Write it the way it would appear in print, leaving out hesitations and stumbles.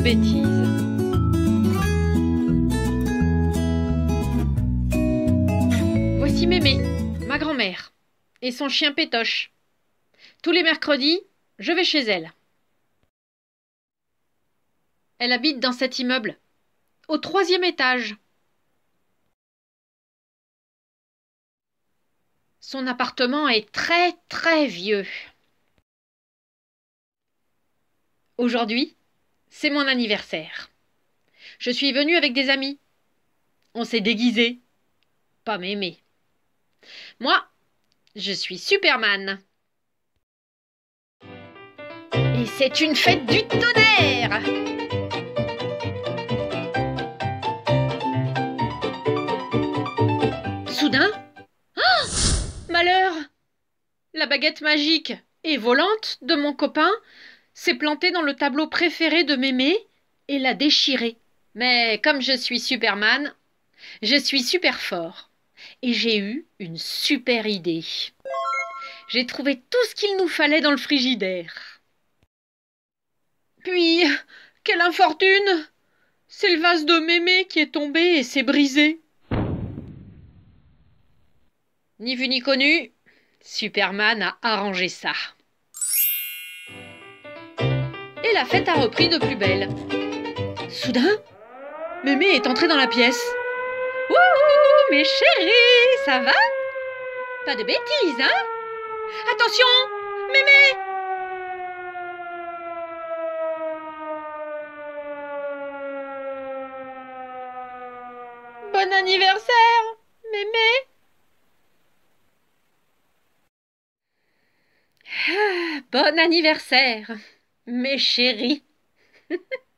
bêtises. Voici Mémé, ma grand-mère, et son chien Pétoche. Tous les mercredis, je vais chez elle. Elle habite dans cet immeuble, au 3e étage. Son appartement est très très vieux. Aujourd'hui, c'est mon anniversaire. Je suis venue avec des amis. On s'est déguisés. Pas Mémé. Moi, je suis Superman. Et c'est une fête du tonnerre! Soudain, malheur! La baguette magique et volante de mon copain s'est plantée dans le tableau préféré de Mémé et l'a déchiré. Mais comme je suis Superman, je suis super fort. Et j'ai eu une super idée. J'ai trouvé tout ce qu'il nous fallait dans le frigidaire. Puis, quelle infortune! C'est le vase de Mémé qui est tombé et s'est brisé. Ni vu ni connu, Superman a arrangé ça. Et la fête a repris de plus belle. Soudain, Mémé est entrée dans la pièce. Wouhou, mes chéris, ça va? Pas de bêtises, hein? Attention, Mémé! Bon anniversaire, Mémé! Bon anniversaire, mes chéris!